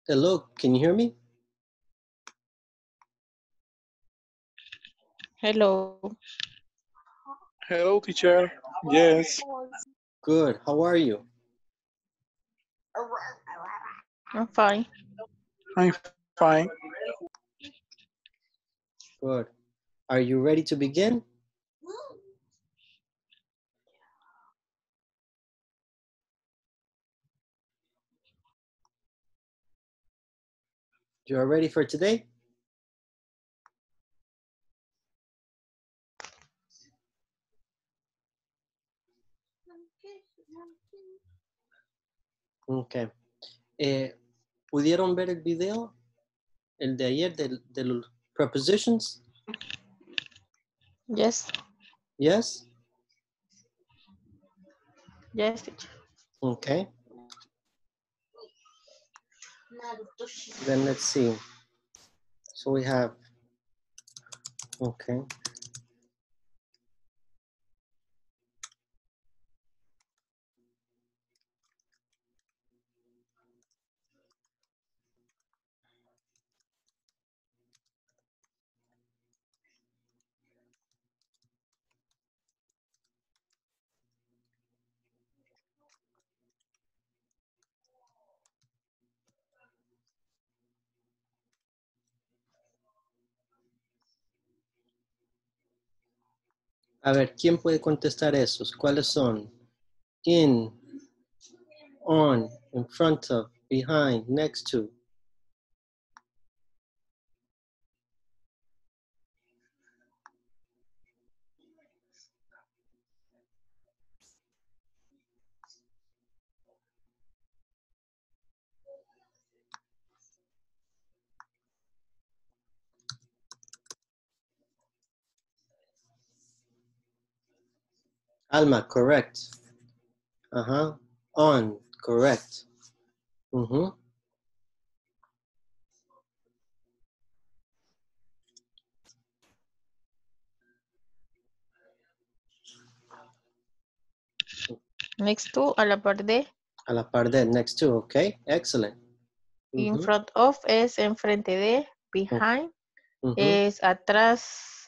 Hello, can you hear me? Hello. Hello, teacher. Yes, Good, how are you? I'm fine. I'm fine. Good. Are you ready to begin? You are ready for today? Ok. ¿Pudieron ver el video? El de ayer de los prepositions? Yes. Yes? Yes, teacher. Okay. Then let's see. So we have, okay. A ver, ¿quién puede contestar esos? ¿Cuáles son? In, on, in front of, behind, next to. Alma, correct. Uh-huh. On, correct. Uh-huh. Next to, a la par de. A la par de, next to, okay? Excellent. In Uh-huh. front of es enfrente de. Behind Uh-huh. es atrás.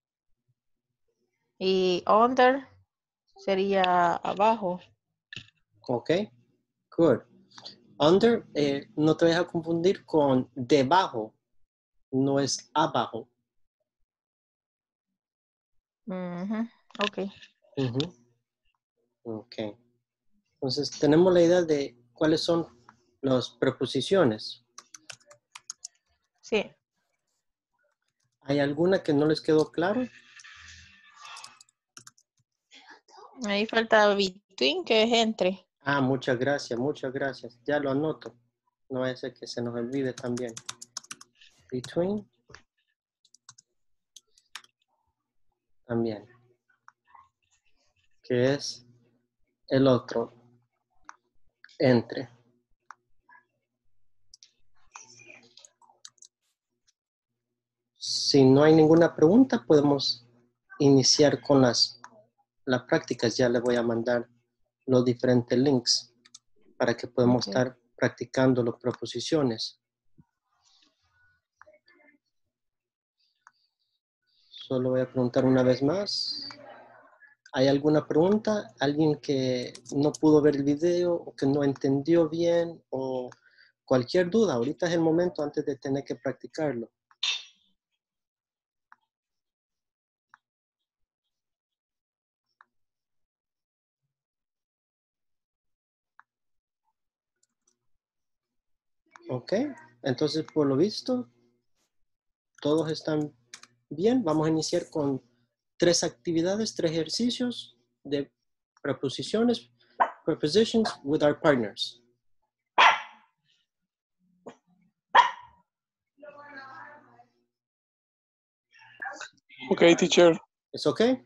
Y under sería abajo. Okay, good. Under, no te vayas a confundir con debajo, no es abajo. Ok. Uh-huh. Ok. Entonces, tenemos la idea de cuáles son las preposiciones. Sí. ¿Hay alguna que no les quedó claro? Ahí falta between, que es entre. Ah, muchas gracias, muchas gracias. Ya lo anoto. No vaya a ser que se nos olvide también. Between. También. Que es el otro. Entre. Si no hay ninguna pregunta, podemos iniciar con las prácticas. Ya le voy a mandar los diferentes links para que podamos Ok. estar practicando las proposiciones. Solo voy a preguntar una vez más. ¿Hay alguna pregunta? ¿Alguien que no pudo ver el video o que no entendió bien o cualquier duda? Ahorita es el momento antes de tener que practicarlo. Ok, entonces por lo visto, todos están bien. Vamos a iniciar con 3 actividades, 3 ejercicios de preposiciones, prepositions with our partners. Okay, teacher. ¿Es ok?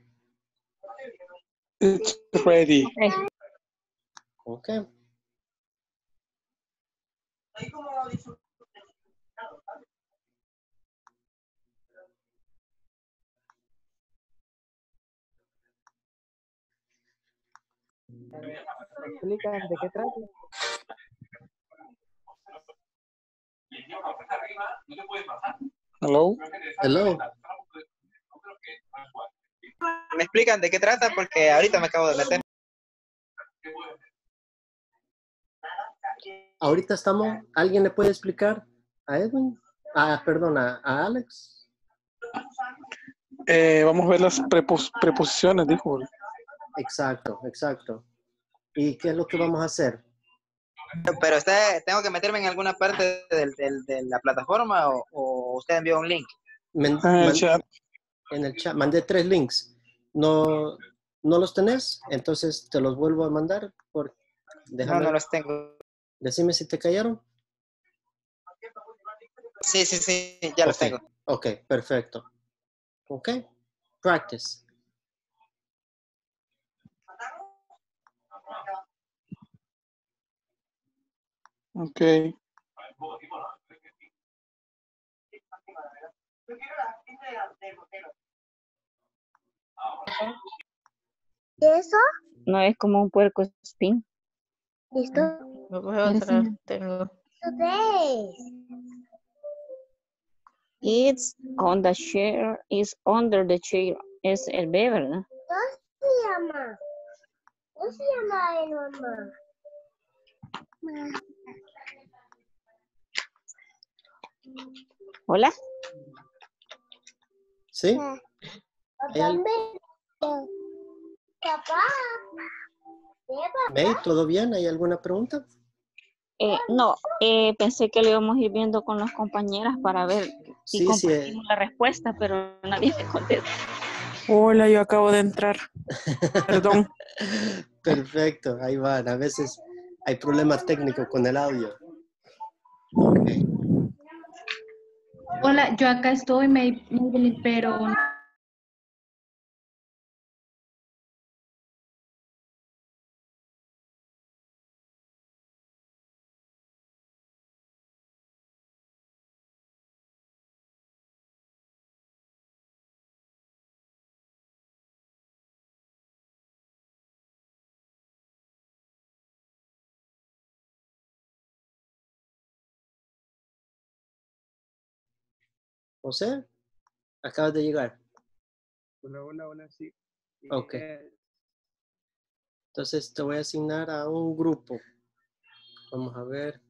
It's ready. Ok. Ok. ¿Me explican de qué trata? Hello. Hello. ¿Me explican de qué trata? Porque ahorita me acabo de meter. Ahorita estamos, ¿alguien le puede explicar a Edwin? Perdón, a Alex. Vamos a ver las preposiciones, dijo. Exacto, exacto. ¿Y qué es lo que vamos a hacer? Pero ¿tengo que meterme en alguna parte de la plataforma o usted envió un link? Chat. En el chat, mandé 3 links. ¿No los tenés? Entonces te los vuelvo a mandar. Déjame, No los tengo. Decime si te cayeron. Sí, ya los tengo. Ok, perfecto. Ok, practice. Okay. ¿Y eso? No es como un puerco espín. ¿Listo? Me coge otra. Tengo. ¿Qué es? It's on the chair, is under the chair. Es el B, ¿verdad? ¿Cómo se llama? ¿Cómo se llama el mamá? Hola. ¿Sí? Papá, papá. May, ¿todo bien? ¿Hay alguna pregunta? No, pensé que lo íbamos a ir viendo con las compañeras para ver si compartimos la respuesta, pero nadie me contesta. Hola, yo acabo de entrar. Perdón. Perfecto, ahí van. A veces hay problemas técnicos con el audio. Okay. Hola, yo acá estoy, Maybelline, pero José, acabas de llegar. Hola, sí. Ok. Entonces te voy a asignar a un grupo. Vamos a ver.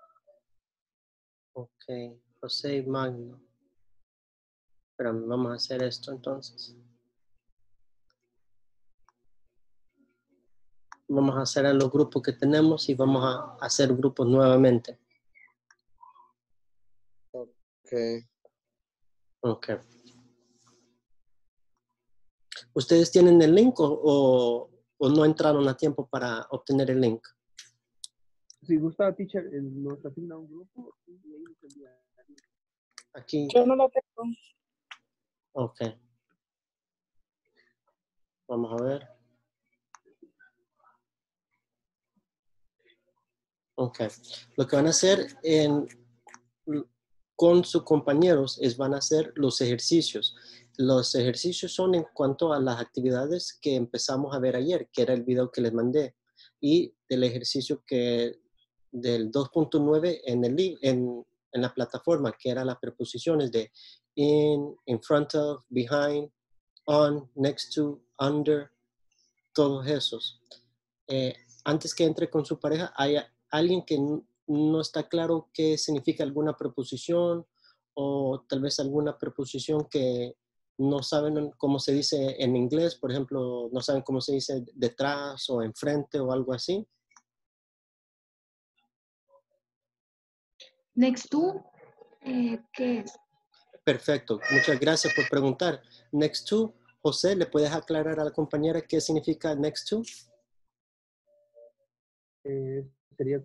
Ok, José y Magno. Espérame, vamos a hacer esto entonces. Vamos a hacer a los grupos que tenemos y vamos a hacer grupos nuevamente. Ok. ¿Ustedes tienen el link o no entraron a tiempo para obtener el link? Si gusta, teacher, nos asigna un grupo y ahí nos envía. Aquí. Yo no lo tengo. Ok. Vamos a ver. Ok. Lo que van a hacer con sus compañeros van a hacer los ejercicios. Los ejercicios son en cuanto a las actividades que empezamos a ver ayer, que era el video que les mandé, y del ejercicio del 2.9 en la plataforma, que era las preposiciones de in front of, behind, on, next to, under, todos esos. Antes que entre con su pareja, hay alguien que no está claro qué significa alguna preposición o tal vez alguna preposición que no saben cómo se dice en inglés, por ejemplo, no saben cómo se dice detrás o enfrente o algo así. next to, ¿qué es? Perfecto, muchas gracias por preguntar. Next to, José, ¿le puedes aclarar a la compañera qué significa next to? Sería,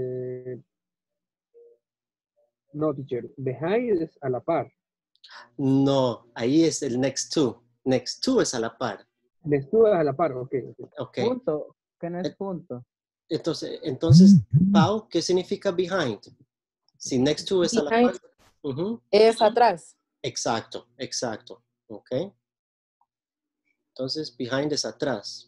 no, teacher, behind es a la par. No, ahí es el next to. Next to es a la par. Next to es a la par, ok. Okay. Punto, que no es punto. Entonces, Pau, ¿qué significa behind? Si next to es a la par. Es atrás. Exacto. Ok. Entonces, behind es atrás.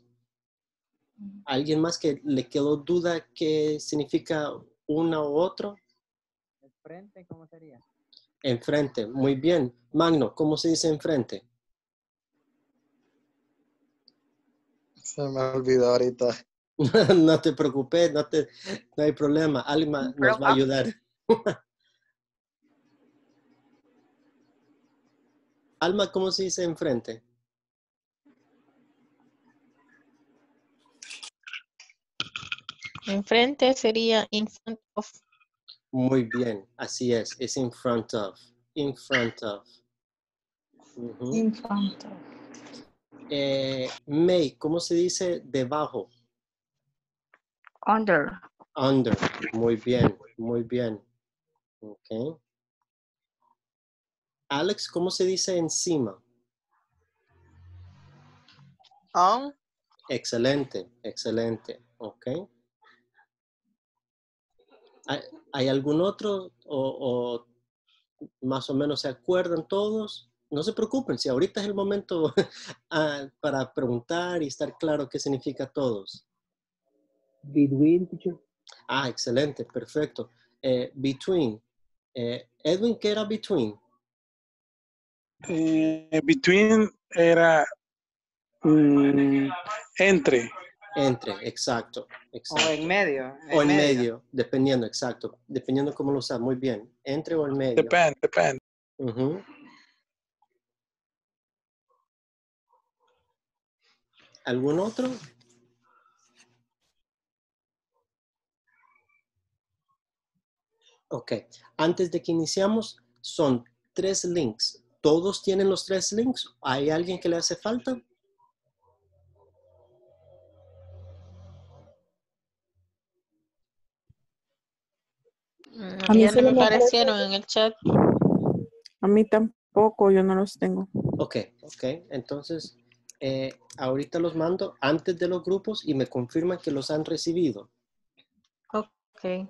¿Alguien más que le quedó duda qué significa una u otro? enfrente, ¿cómo sería? Enfrente, muy bien. Magno, ¿cómo se dice enfrente? Se me olvidó ahorita. No te preocupes, no hay problema. Alma nos va a ayudar. Alma, ¿cómo se dice enfrente? Enfrente sería in front of. Muy bien, así es in front of. In front of. In front of. May, ¿cómo se dice debajo? Under. Under. Muy bien, muy bien. Ok. Alex, ¿cómo se dice encima? On. Excelente, excelente. Ok. ¿Hay algún otro o más o menos se acuerdan todos? No se preocupen, si ahorita es el momento para preguntar y estar claro qué significa todos. Between, teacher. Ah, excelente, perfecto. Between. Edwin, ¿qué era between? Between era entre. Entre, exacto. O en medio. O en medio, dependiendo, exacto. Dependiendo cómo lo usas, muy bien. Entre o en medio. Depende. Uh-huh. ¿Algún otro? Ok. Antes de que iniciamos, son 3 links. ¿Todos tienen los 3 links? ¿Hay alguien que le hace falta? A mí ya no me aparecieron en el chat. A mí tampoco, yo no los tengo. Ok. Entonces, ahorita los mando antes de los grupos y me confirman que los han recibido. Ok.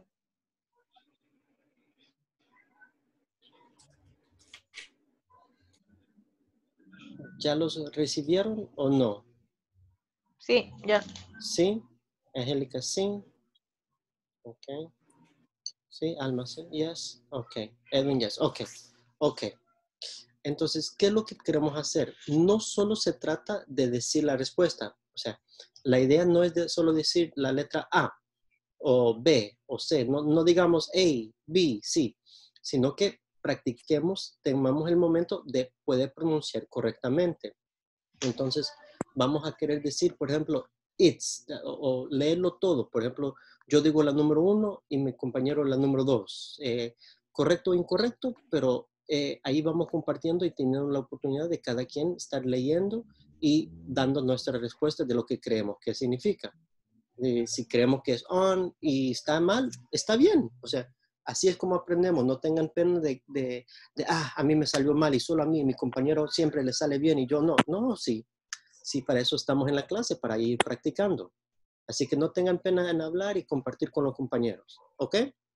¿Ya los recibieron o no? Sí, ya. Sí. Angélica, sí. Ok. Sí, Alma, sí. Yes. Ok. Edwin, yes. Ok. Entonces, ¿qué es lo que queremos hacer? No solo se trata de decir la respuesta. O sea, la idea no es de solo decir la letra A o B o C. No digamos A, B, C, sino que practiquemos, tengamos el momento de poder pronunciar correctamente. Entonces, vamos a querer decir, por ejemplo, it's, o leerlo todo. Por ejemplo, yo digo la número 1 y mi compañero la número 2. Correcto o incorrecto, pero ahí vamos compartiendo y teniendo la oportunidad de cada quien estar leyendo y dando nuestra respuesta de lo que creemos que significa. Si creemos que es on y está mal, está bien. O sea, así es como aprendemos. No tengan pena a mí me salió mal y solo a mí, mi compañero siempre le sale bien y yo no. No, sí, para eso estamos en la clase, para ir practicando. Así que no tengan pena en hablar y compartir con los compañeros. ¿Ok?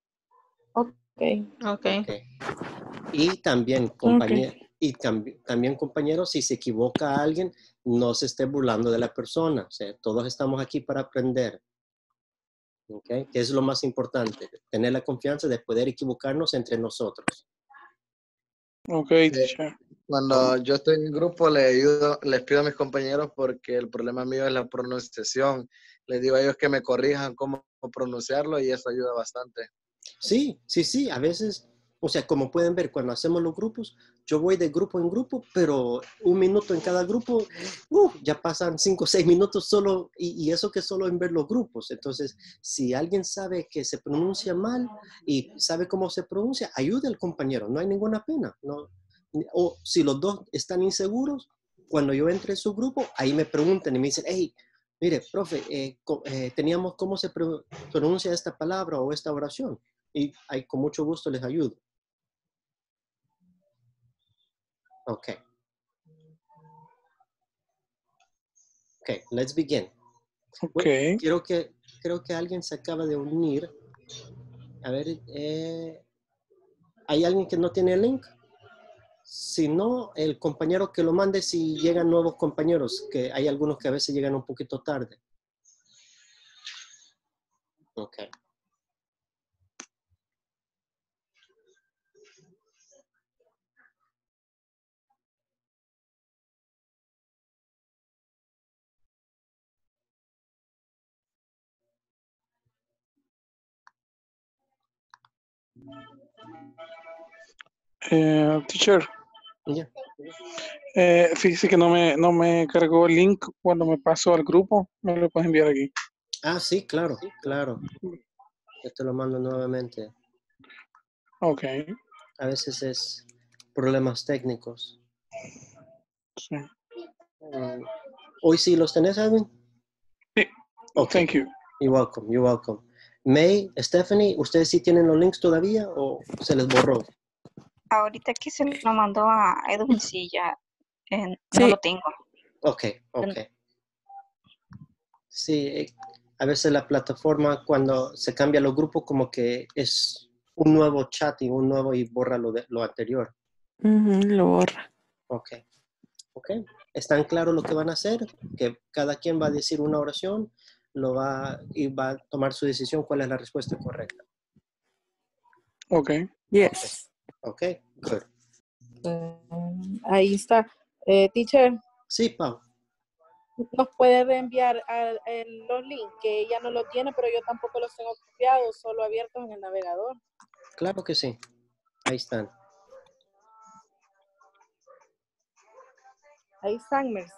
Ok. Y también, compañeros, si se equivoca alguien, no se esté burlando de la persona. O sea, todos estamos aquí para aprender. ¿Okay? Que es lo más importante, tener la confianza de poder equivocarnos entre nosotros. Ok, teacher. Cuando yo estoy en el grupo les pido a mis compañeros porque el problema mío es la pronunciación. Les digo a ellos que me corrijan cómo pronunciarlo y eso ayuda bastante. Sí, a veces, o sea, como pueden ver, cuando hacemos los grupos, yo voy de grupo en grupo, pero 1 minuto en cada grupo, ya pasan 5 o 6 minutos solo, y eso que solo en ver los grupos. Entonces, si alguien sabe que se pronuncia mal y sabe cómo se pronuncia, ayude al compañero, no hay ninguna pena. ¿No? O si los dos están inseguros, cuando yo entre en su grupo, ahí me preguntan y me dicen, hey, mire, profe, teníamos cómo se pronuncia esta palabra o esta oración. Y ahí con mucho gusto les ayudo. Ok, let's begin. Okay. Bueno, creo que alguien se acaba de unir. A ver, ¿hay alguien que no tiene el link? Si no, el compañero que lo mande si llegan nuevos compañeros, que hay algunos que a veces llegan un poquito tarde. Ok. Teacher, Ya. fíjese que no me cargó el link cuando me paso al grupo. ¿Me lo puedes enviar aquí? Ah, sí, claro, claro. Yo te lo mando nuevamente. Ok. A veces es problemas técnicos. Sí. ¿Hoy sí los tenés, Edwin? Sí. Okay. Thank you. You're welcome, you're welcome. May, Stephanie, ¿ustedes sí tienen los links todavía o se les borró? Ahorita que se lo mandó a Edwin, sí, ya no Sí. lo tengo. Ok. Sí, a veces la plataforma cuando se cambia los grupos como que es un nuevo chat y un nuevo y borra lo anterior. Lo borra. Ok. ¿Están claros lo que van a hacer? Que cada quien va a decir una oración y va a tomar su decisión cuál es la respuesta correcta. Ok. Yes. Ok, good. Ahí está. Teacher, Sí, Pau. ¿nos puede reenviar los links? Que ella no lo tiene, pero yo tampoco los tengo copiados, solo abiertos en el navegador. Claro que sí. Ahí están. Ahí están, Mercy.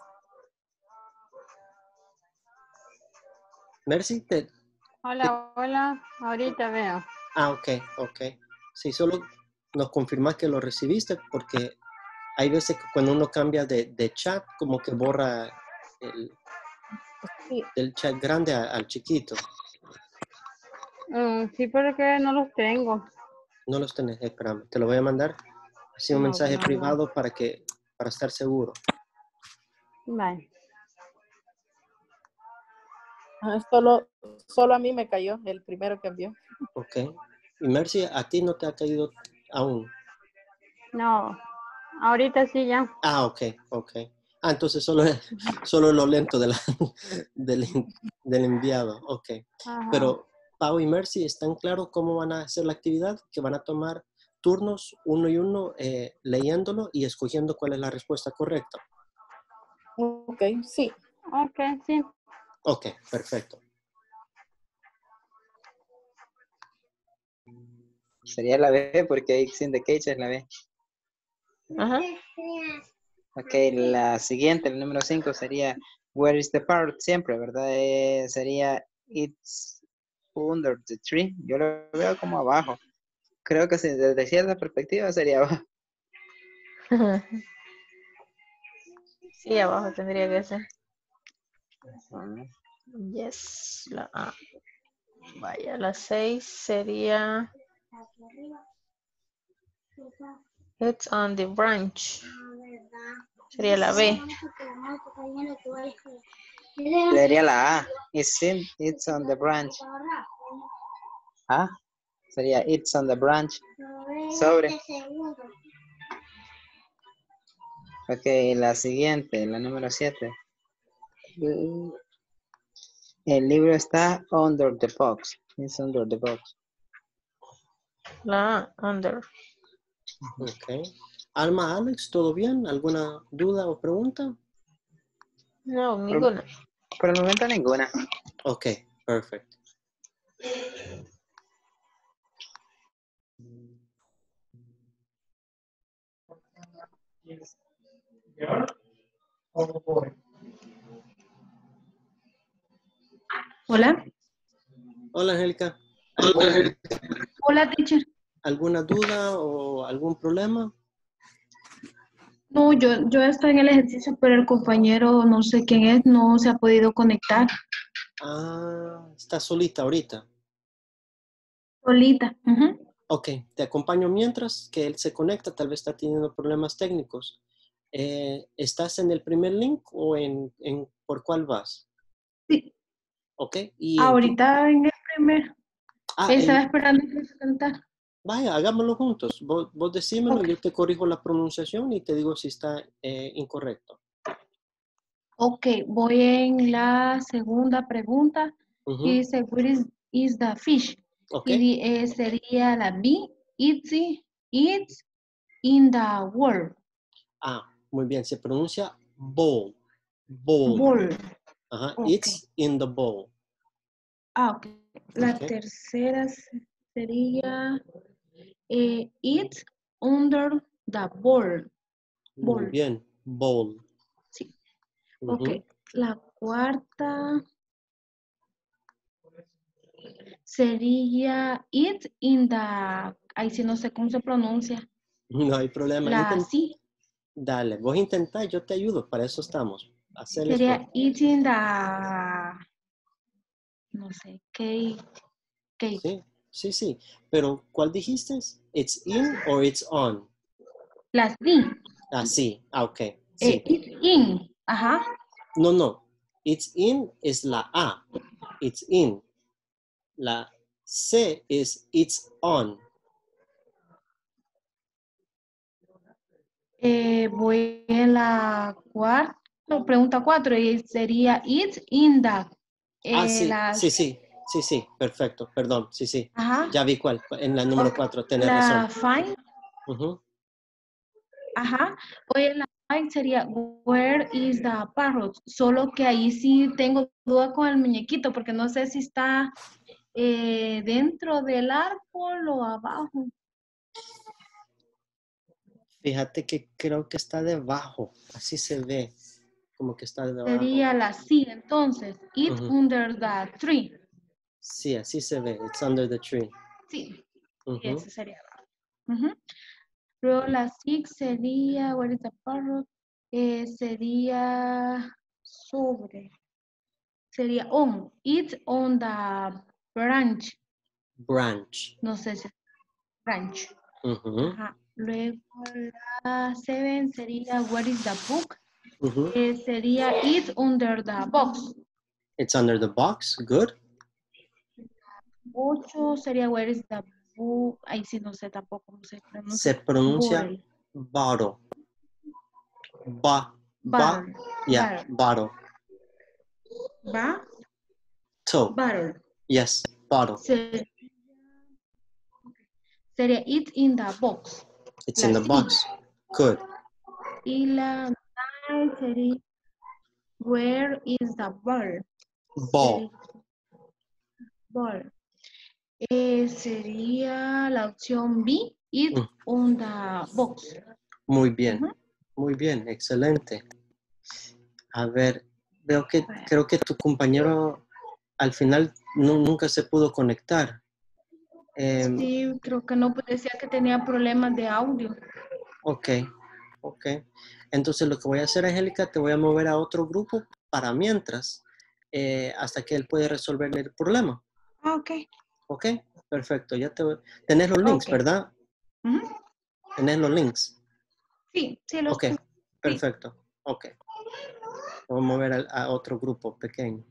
Mercy, Hola, ahorita veo. Ah, ok. Sí, solo nos confirmas que lo recibiste porque hay veces que cuando uno cambia de chat, como que borra del chat grande al chiquito. Sí, pero que no los tengo. No los tenés, espérame. Te lo voy a mandar así un mensaje No. privado para estar seguro. Vale. Solo a mí me cayó el primero que envió. Ok. Y Mercy, a ti no te ha caído aún. No, ahorita sí ya. Ah, ok. Ah, entonces solo lo lento del enviado. Ok. Ajá. Pero Pau y Mercy, ¿están claros cómo van a hacer la actividad? Que van a tomar turnos uno y uno leyéndolo y escogiendo cuál es la respuesta correcta. Ok, sí. Ok, sí. Ok, perfecto. Sería la B porque X indicates es la B. Ajá. Ok, la siguiente, el número 5 sería Where is the parrot? Siempre, ¿verdad? Sería It's under the tree. Yo lo veo como abajo. Creo que desde cierta perspectiva sería abajo. Sí, abajo tendría que ser. Ah, Yes, la A. Vaya, la 6 sería It's on the branch. Sería la B. sería la A. It's on the branch. Ah, sería It's on the branch. Sobre. Ok, la siguiente, la número 7. El libro está under the box. It's under the box. La A, under. Ok. Alma, Alex, ¿todo bien? ¿Alguna duda o pregunta? No, ninguna. Por el momento ninguna. Ok, perfecto. Hola. Hola, Angélica. Hola, teacher. ¿Alguna duda o algún problema? No, yo estoy en el ejercicio, pero el compañero, no sé quién es, no se ha podido conectar. Ah, está solita ahorita. Solita. Ok, te acompaño mientras que él se conecta, tal vez está teniendo problemas técnicos. ¿Estás en el primer link o por cuál vas? Sí. Ok, y Ahorita en el primer. Estaba esperando que se conectara. Vaya, hagámoslo juntos. Vos decímelo, yo te corrijo la pronunciación y te digo si está incorrecto. Ok, voy en la segunda pregunta. Y dice, where is the fish? Okay. Y sería la B, it's in the world. Ah, muy bien, se pronuncia bowl. Bowl. Bowl. Ajá, Okay. It's in the bowl. Ah, ok. La tercera sería It's under the bowl. Muy bien. Bowl. Sí. Ok. La cuarta sería it in the... Ahí sí no sé cómo se pronuncia. No hay problema. La sí. Dale, vos intentá, yo te ayudo. Para eso estamos. Hacerles Sería it in the... No sé, cake. Sí. Pero, ¿cuál dijiste? ¿It's in or it's on? La sí. Sí. Ok. Sí. It's in. Ajá. No. It's in es la A. It's in. La C es it's on. Voy en la cuarta, pregunta 4 y sería it's in the. Sí, perfecto, perdón, sí. Ajá. Ya vi cuál, en la número 4, tenés razón. La five. Ajá. Voy en la 5 sería where is the parrot, solo que ahí sí tengo duda con el muñequito porque no sé si está dentro del árbol o abajo. Fíjate que creo que está debajo, así se ve, como que está debajo. Sería la C, entonces, it's under the tree. Sí, así se ve, it's under the tree. Sí, ese sería abajo. Luego la 6 sería, where is the parrot? Sería sobre. Sería on, it's on the branch. Branch. No sé si branch. Ajá. Luego la 7 sería where is the book? Sería it's under the box. It's under the box, good. 8 sería where is the book? Ahí sí no sé tampoco cómo se pronuncia. Se pronuncia bottle. Bottle. Bottle. Yes, bottle. Sería it's in the box. It's in the box. Good. Y la 9 sería where is the ball? Ball. Ball. Sería la opción B, it's on the box. Muy bien, excelente. A ver, creo que tu compañero al final nunca se pudo conectar. Sí, creo que no, pues decía que tenía problemas de audio. Ok. Entonces lo que voy a hacer, Angélica, te voy a mover a otro grupo para mientras, hasta que él puede resolver el problema. Ok, perfecto. Tenés los links, ¿verdad? ¿Tenés los links? Sí, los tengo. Perfecto. Ok. Voy a mover a otro grupo pequeño.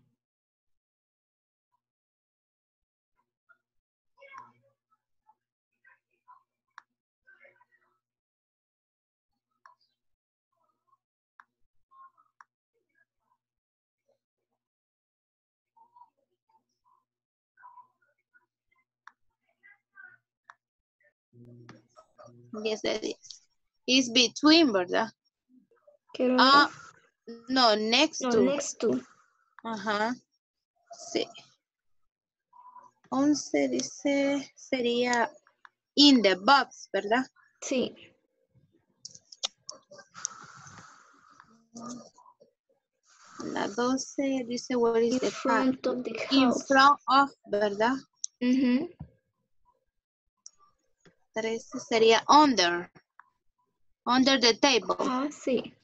Yes, that is. It's between, ¿verdad? No, next to. Ajá. Sí. 11 dice, sería in the box, ¿verdad? Sí. La 12 dice, where is the front of the house? In front of, ¿verdad? 13 sería under the table. Sí.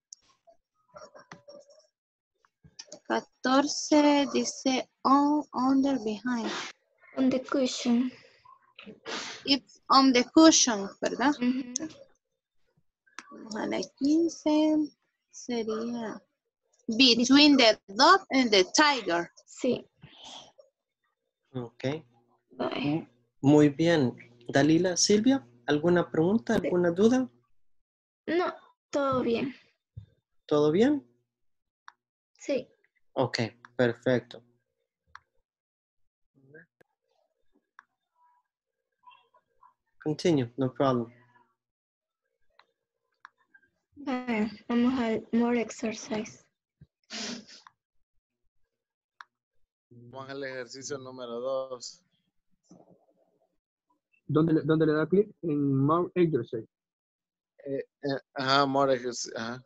14 dice under, behind. On the cushion. It's on the cushion, ¿verdad? A la 15 sería between the dog and the tiger. Sí. Ok. Muy bien. Dalila, Silvia, ¿alguna pregunta, alguna duda? No, todo bien. ¿Todo bien? Sí. Ok, perfecto. Continue, no problem. Vamos al more exercise. Vamos al ejercicio número 2. ¿Dónde le da clic? En More Exercise. More exercise. Ajá.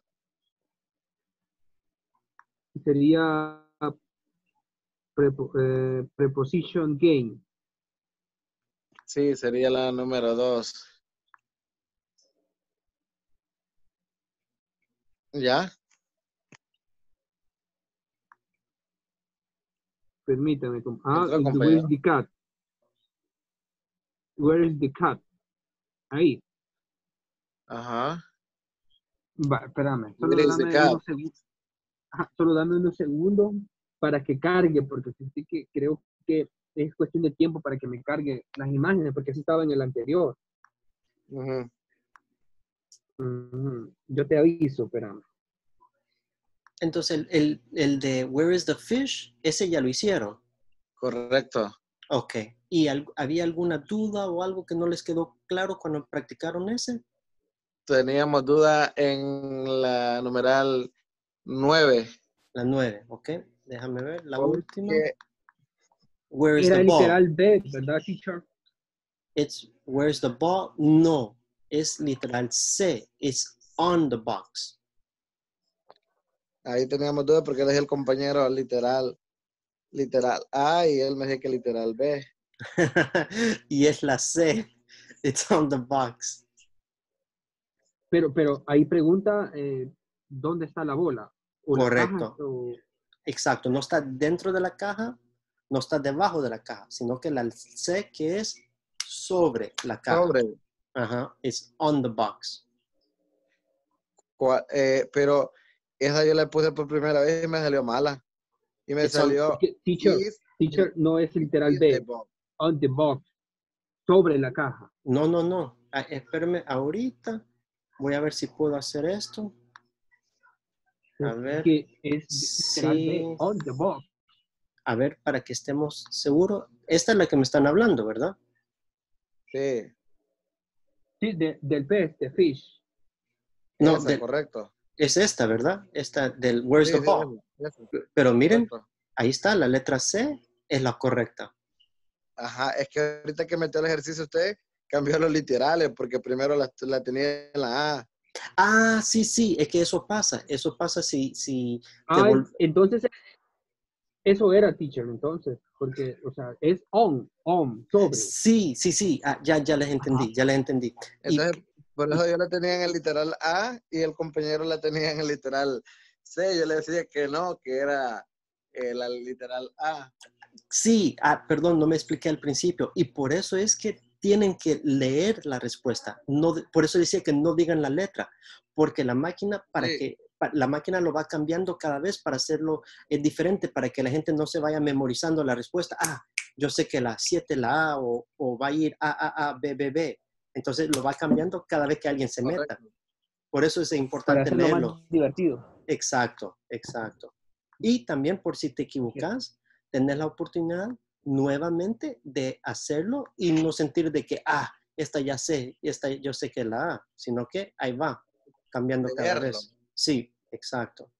Sería preposition gain. Sí, sería la número 2. ¿Ya? Permítame. Entró, Where is compañero. the cat? Where is the cat? Ahí. Ajá. Va, espérame. Where is the cat? Solo dame unos segundos para que cargue, porque sí que creo que es cuestión de tiempo para que me cargue las imágenes, porque así estaba en el anterior. Ujú. Yo te aviso, espérame. Entonces, el de Where is the fish, ese ya lo hicieron. Correcto. Ok. ¿Y había alguna duda o algo que no les quedó claro cuando practicaron ese? Teníamos duda en la numeral 9. La 9, ok. Déjame ver, la Porque última. Where is Era the ball? literal B, ¿verdad, teacher? It's where's the ball? No, es literal C. It's on the box. Ahí teníamos duda porque él es el compañero literal A y él me dice que literal B. Y es la C. It's on the box. Pero ahí pregunta ¿dónde está la bola? ¿O Correcto. la caja, o... Exacto. No está dentro de la caja, no está debajo de la caja, sino que la C que es sobre la caja. Sobre. Ajá. It's on the box. Pero esa yo la puse por primera vez y me salió mala. Y me salió... Teacher, no es literal B. On the box. Sobre la caja. No. Espérame, ahorita voy a ver si puedo hacer esto. A ver. Que es literal B. On the box. A ver, para que estemos seguros. Esta es la que me están hablando, ¿verdad? Sí. Sí, del pez, de fish. No, correcto. Es esta, ¿verdad? Esta del Where's the ball. Pero miren, correcto. Ahí está, la letra C es la correcta. Ajá, es que ahorita que metió el ejercicio usted, cambió los literales, porque primero la tenía en la A. Ah, sí, es que eso pasa si entonces, eso era, teacher, entonces, porque, o sea, es on, sobre. Sí, ya les entendí, Entonces, por eso yo la tenía en el literal A y el compañero la tenía en el literal C. Yo le decía que no, que era la literal A. Sí, perdón, no me expliqué al principio. Y por eso es que tienen que leer la respuesta. No, por eso decía que no digan la letra, porque la máquina, la máquina lo va cambiando cada vez para hacerlo diferente, para que la gente no se vaya memorizando la respuesta. Yo sé que la 7 la A o va a ir A, B, B, B. Entonces lo va cambiando cada vez que alguien se meta. Por eso es importante leerlo. Más divertido. Exacto. Y también por si te equivocas, tener la oportunidad nuevamente de hacerlo y no sentir de que, esta ya sé, esta yo sé que es la A, sino que ahí va, cambiando cada vez. Sí, exacto.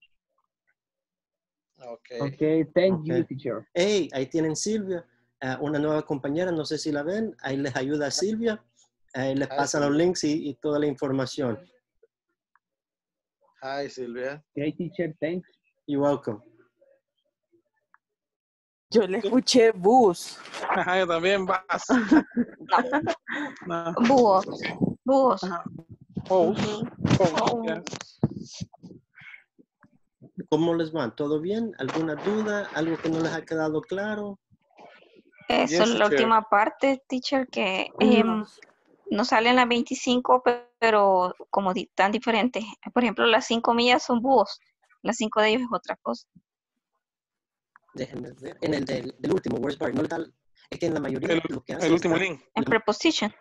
Okay, thank you, teacher. Hey, ahí tienen Silvia, una nueva compañera, no sé si la ven, ahí les ayuda a Silvia, ahí les pasa los links y toda la información. Hi, Silvia. Okay, teacher, thanks. You're welcome. Yo le escuché bus. Ajá, yo también vas. No. Búhos. ¿Cómo les va? ¿Todo bien? ¿Alguna duda? ¿Algo que no les ha quedado claro? Eso es la última parte, teacher, que nos salen las 25, pero como tan diferentes. Por ejemplo, las 5 millas son búhos. Las 5 de ellos es otra cosa. Déjenme ver. En el del último, where's Bart, no tal. Es que en la mayoría lo que hace el último link. En preposition.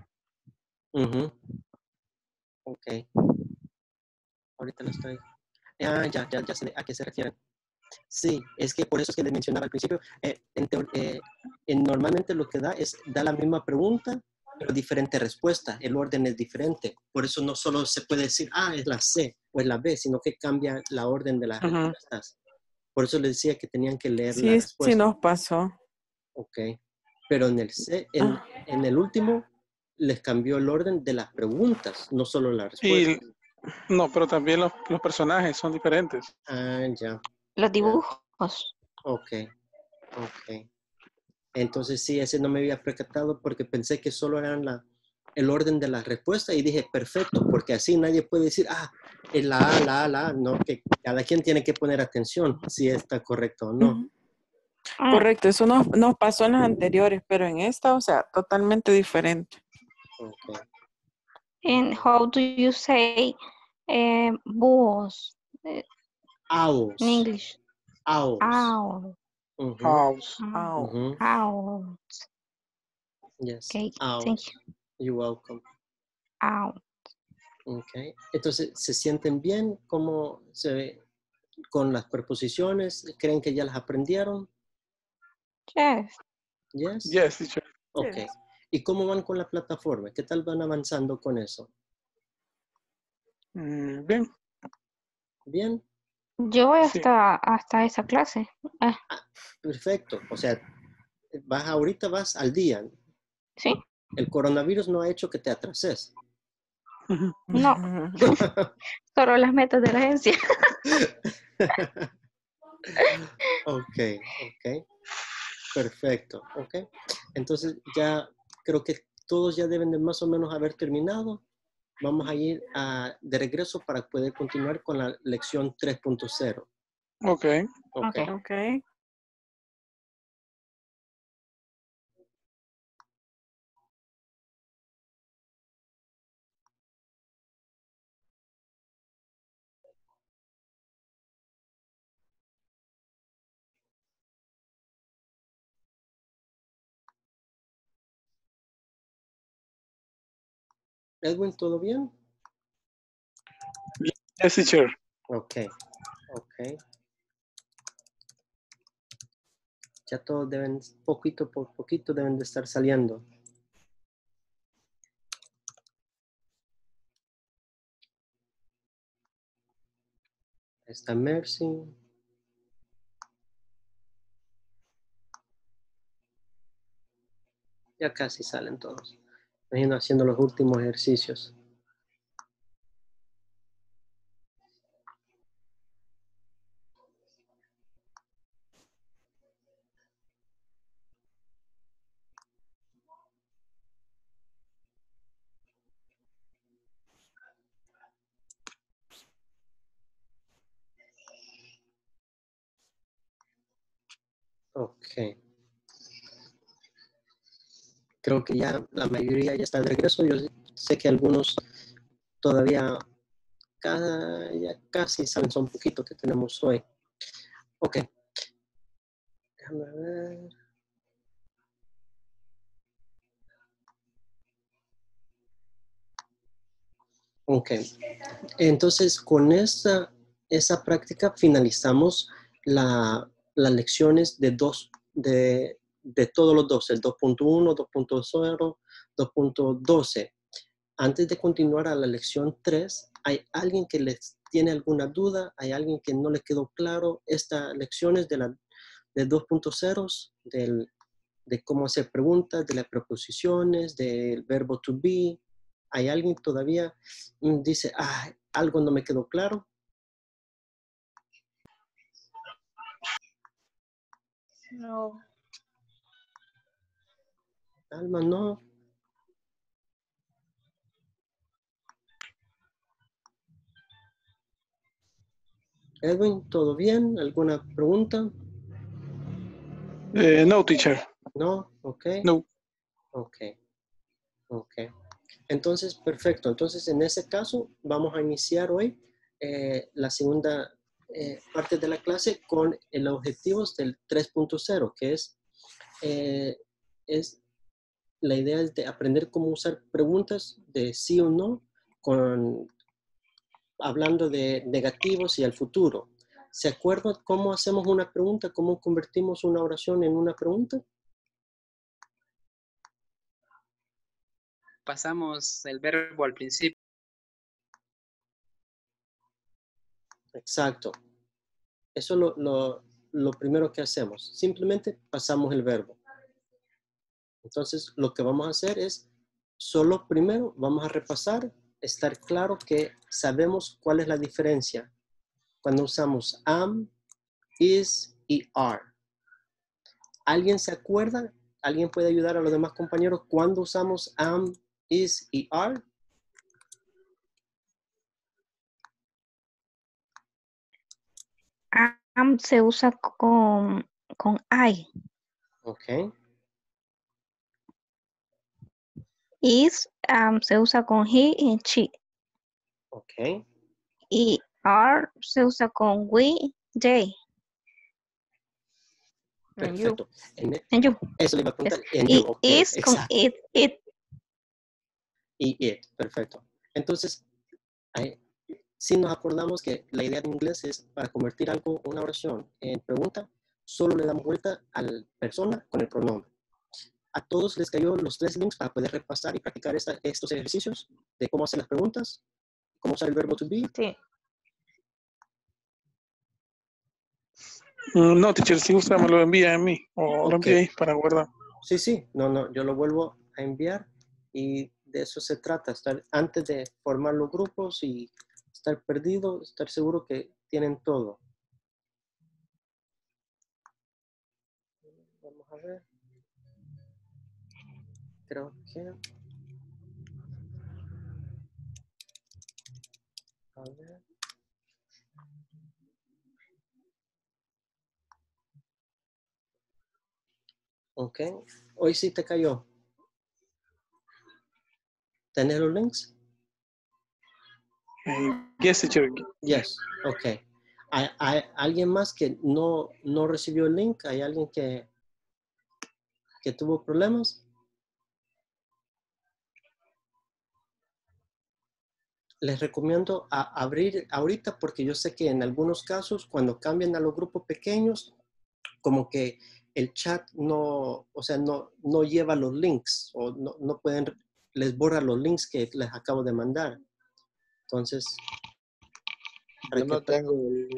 Ok. Ahorita lo estoy. Ya sé a qué se refieren. Sí, es que por eso es que les mencionaba al principio. Normalmente lo que da la misma pregunta, pero diferente respuesta. El orden es diferente. Por eso no solo se puede decir, es la C o es la B, sino que cambia la orden de las respuestas. Por eso les decía que tenían que leer la respuesta. Sí nos pasó. Ok. Pero en el C, en el último, les cambió el orden de las preguntas, no solo la Y respuesta. no, pero también los personajes son diferentes. Ah, ya. Los dibujos. Ok, ok. Entonces sí, ese no me había percatado porque pensé que solo eran el orden de las respuestas y dije, perfecto, porque así nadie puede decir, es la A, no, que cada quien tiene que poner atención si está correcto o no. Ujú. Correcto, eso nos pasó en las anteriores, pero en esta, o sea, totalmente diferente. Okay. And how do you say búhos Owls. in English? Owls. Owl. Mhm. Owls. Mhm. Owls. Yes. Okay, Owls. thank you. You're welcome. Owl. Okay. Entonces, ¿se sienten bien? ¿Cómo se ve con las preposiciones? ¿Creen que ya las aprendieron? Yes. Yes. Yes, teacher. Ok. Yes. ¿Y cómo van con la plataforma? ¿Qué tal van avanzando con eso? Bien. ¿Bien? Yo voy Sí. hasta esa clase. Perfecto. O sea, ahorita vas al día. Sí. El coronavirus no ha hecho que te atrases. No. Solo las metas de la agencia. Ok. Perfecto. Ok. Entonces ya creo que todos ya deben de más o menos haber terminado. Vamos a ir de regreso para poder continuar con la lección 3.0. Ok. Ok. Edwin, ¿todo bien? Yes, teacher. Ok. Ya todos deben, poquito por poquito, deben de estar saliendo. Está Mercy. Ya casi salen todos. Imagino haciendo los últimos ejercicios. Ok. Creo que ya la mayoría ya está de regreso. Yo sé que algunos todavía ya casi salen, son poquitos que tenemos hoy. Ok. Déjame ver. Ok. Entonces, con esa práctica finalizamos las lecciones de todos los dos, el 2.1, 2.0, 2.12. Antes de continuar a la lección 3, ¿hay alguien que les tiene alguna duda? ¿Hay alguien que no le quedó claro estas lecciones de 2.0, de cómo hacer preguntas, de las preposiciones, del verbo to be? ¿Hay alguien que todavía dice, algo no me quedó claro? No. Alma, no. Edwin, ¿todo bien? ¿Alguna pregunta? No, teacher. No, ok. No. Ok. Entonces, perfecto. Entonces, en ese caso, vamos a iniciar hoy la segunda parte de la clase con los objetivos del 3.0, que es la idea de aprender cómo usar preguntas de sí o no, hablando de negativos y al futuro. ¿Se acuerdan cómo hacemos una pregunta? ¿Cómo convertimos una oración en una pregunta? Pasamos el verbo al principio. Exacto. Eso es lo primero que hacemos. Simplemente pasamos el verbo. Entonces, lo que vamos a hacer es solo primero vamos a repasar, estar claro que sabemos cuál es la diferencia cuando usamos am, is y are. ¿Alguien se acuerda? ¿Alguien puede ayudar a los demás compañeros cuando usamos am, is y are? Am se usa con I. Ok. Is se usa con he y she. Ok. Y are se usa con we, they. And you. Perfecto. En- And you. Eso le iba a preguntar. Yes. And Y you, ok, is con exacto. it. Y it, perfecto. Entonces, si nos acordamos que la idea de inglés es para convertir algo, una oración en pregunta, solo le damos vuelta a la persona con el pronombre. A todos les cayó los 3 links para poder repasar y practicar estos ejercicios de cómo hacer las preguntas, cómo usar el verbo to be. Sí. No, teacher, si gusta me lo envía a mí o lo Ok. enviáis para guardar. Sí, no, yo lo vuelvo a enviar y de eso se trata, estar antes de formar los grupos y estar perdido, estar seguro que tienen todo. Vamos a ver. Creo que... A ver. Ok. Hoy sí te cayó. ¿Tenés los links? Yes, teacher. Yes. Ok. ¿Hay alguien más que no recibió el link? ¿Hay alguien que tuvo problemas? Les recomiendo abrir ahorita porque yo sé que en algunos casos cuando cambian a los grupos pequeños, como que el chat no lleva los links o no pueden, les borra los links que les acabo de mandar. Entonces, Yo no tengo...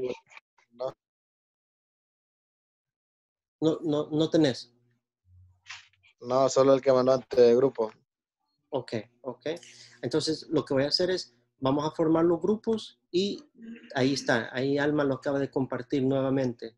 No tenés. No, solo el que mandó antes de grupo. Ok. Entonces, lo que voy a hacer es, vamos a formar los grupos y ahí está. Ahí Alma lo acaba de compartir nuevamente.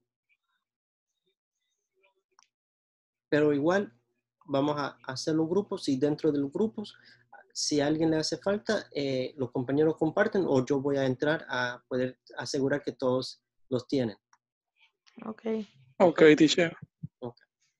Pero igual, vamos a hacer los grupos y dentro de los grupos, si a alguien le hace falta, los compañeros comparten o yo voy a entrar a poder asegurar que todos los tienen. Ok. Ok, teacher. Ok.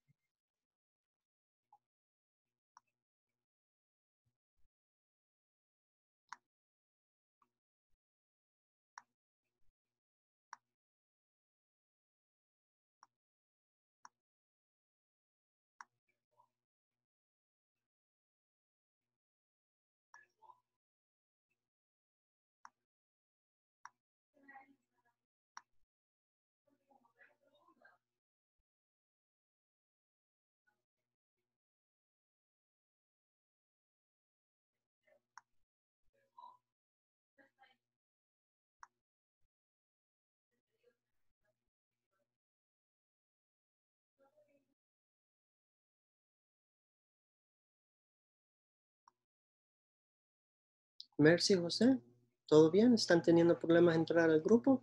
Mercy, José, ¿todo bien? ¿Están teniendo problemas en entrar al grupo?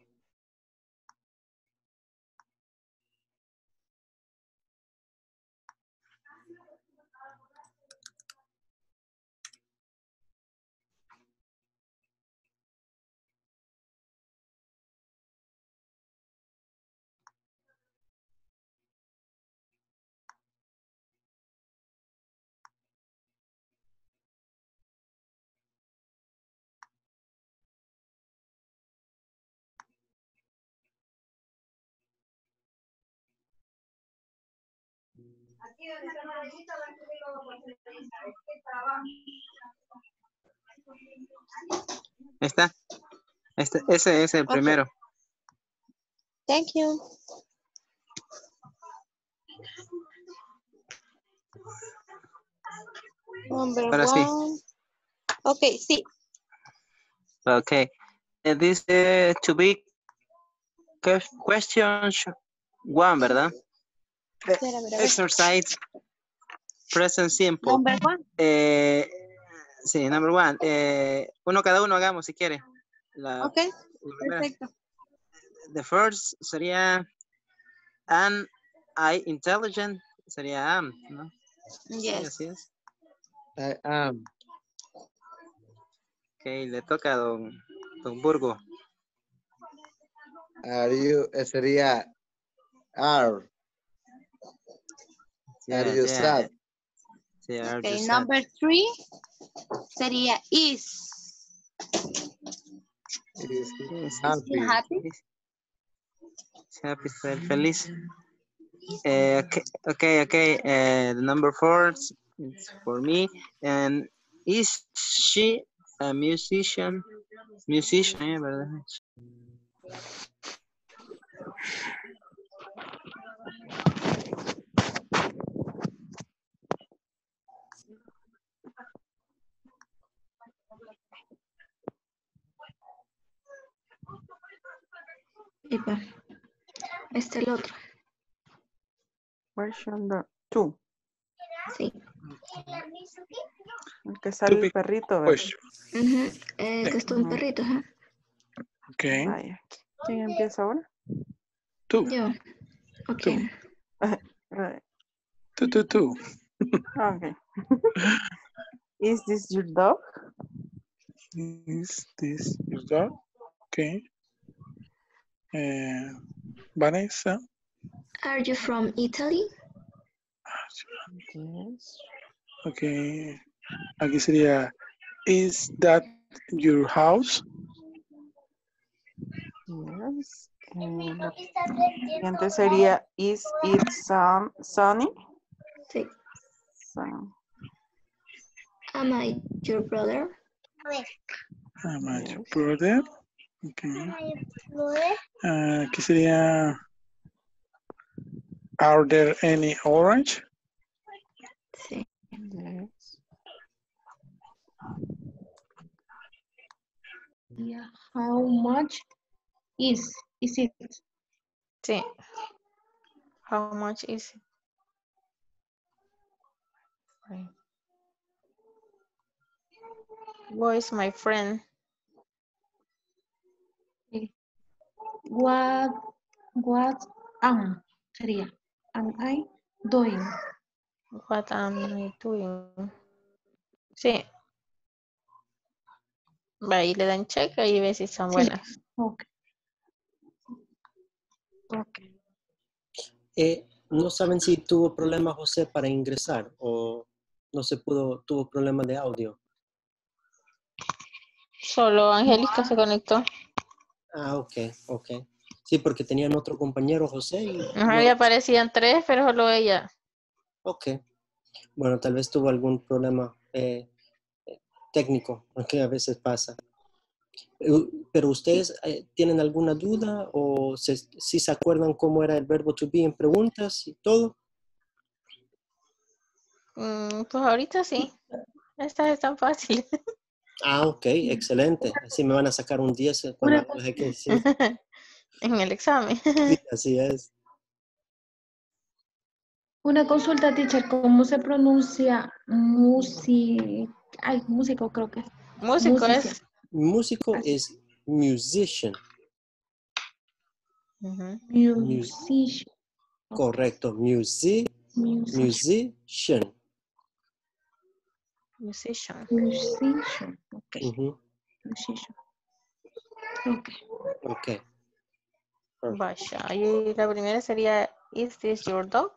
Ahí está. Ese es el primero. Thank you. Number Ahora sí. 1. Okay, sí. Okay. This to be question 1, ¿verdad? Espérame, a ver. Exercise present simple. Number 1. Sí, number one. Uno cada uno hagamos si quiere. Ok, La primera. perfecto. The first sería am I intelligent? Sería am, ¿no? Sí, Yes. así es. I am. Ok, le toca a don Burgo. Are you, sería are. Are you sad? Sí, are Okay, you sad? number 3 sería is. Is Is happy. Happy. happy, feliz. Okay. The number 4 is for me. And is she a musician? Musician, ¿verdad? Epa, el otro. Version 2. Sí. El que sale el perrito, ¿verdad? Ujú, que está un perrito, ajá. Ok. Vaya. ¿Quién empieza ahora? Tú. Yo. Ok. Right. Tú. Okay. Is this your dog? Is this your dog? Okay. Vanessa. Are you from Italy? Yes. Okay. Aquí sería, is that your house? Yes. Y antes sería, is it sunny? Sí. So, Am I your brother? Am I your brother? Okay. Aquí sería, are there any orange? Sí. yes. Yeah. How much is it? Sí. How much is it? Right. Who is my friend? What sería am I doing? What am I doing? Sí. Va, ahí le dan check y ve si son Sí. buenas. Okay. No saben si tuvo problema José para ingresar o no se pudo, tuvo problema de audio. Solo Angélica se conectó. Ah, ok. Sí, porque tenían otro compañero, José. Y Ajá, no. le aparecían 3, pero solo ella. Ok. Bueno, tal vez tuvo algún problema técnico, que a veces pasa. Pero ustedes tienen alguna duda o si se acuerdan cómo era el verbo to be en preguntas y todo. Pues ahorita sí. Estas están fáciles. Ah, ok, excelente. Así me van a sacar un 10 cuando los ejercicios. En el examen. Sí, así es. Una consulta, teacher, ¿cómo se pronuncia músico creo que es? Músico es. Músico es musician. Musician. Correcto, musician. Musician. Ok. Ujú. Musician. Ok. Vaya, y la primera sería, is this your dog?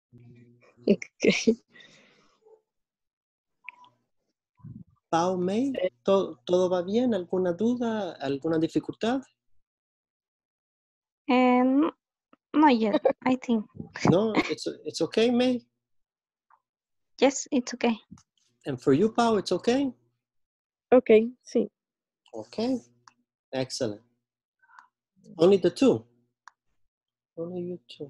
Pau May, ¿todo va bien? ¿Alguna duda? ¿Alguna dificultad? Not yet, I think. No, it's okay, May. Yes, it's okay. And for you, Pau, it's okay? Okay, sí. Okay, excellent. Only the two. Only you two.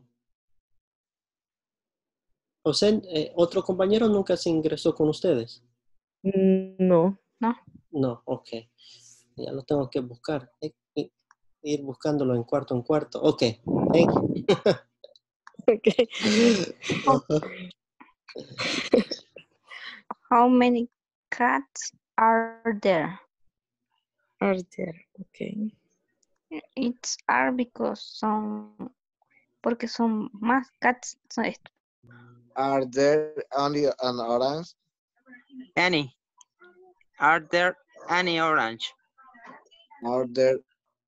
José, ¿otro compañero nunca se ingresó con ustedes? No. No, ok. Ya lo tengo que buscar. Ir buscándolo en cuarto. Ok, thank you. Okay. How many cats are there. Are there, okay. It's are because porque son más cats. Are there only an orange? Any. Are there any orange? Are there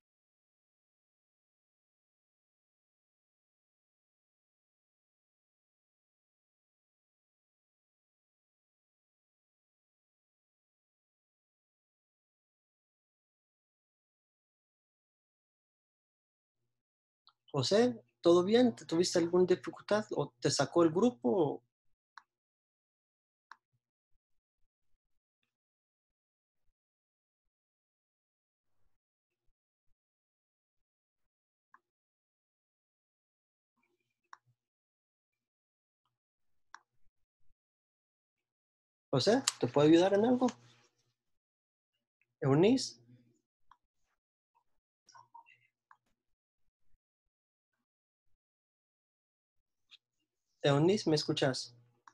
José, ¿todo bien? ¿Tuviste alguna dificultad o te sacó el grupo? José, ¿te puedo ayudar en algo? ¿Eunice? Eunice, ¿me escuchas?